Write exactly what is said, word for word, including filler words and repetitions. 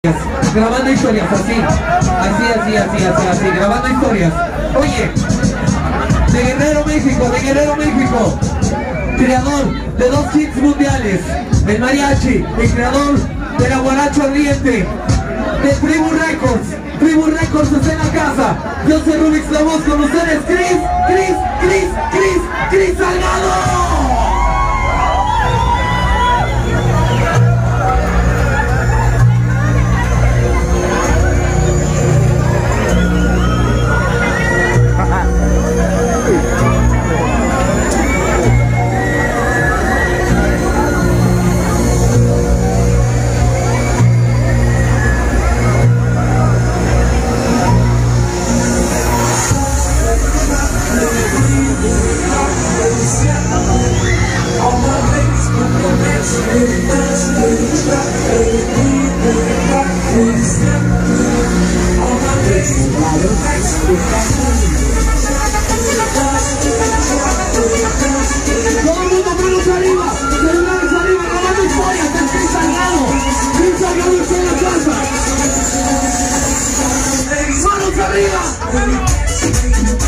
Grabando historias, así, así, así, así, así, así, grabando historias. Oye, de Guerrero, México, de Guerrero, México, creador de dos hits mundiales, el mariachi, el creador de la guaracha ardiente, de Tribu Records. Tribu Records está en la casa. Yo soy Rubix la voz, con ustedes, Chris, Chris, Chris, Chris, Chris Salgado. Todo el mundo manos arriba, celulares arriba, grabando historias del Chris Salgado. Chris Salgado está en la casa. Manos arriba.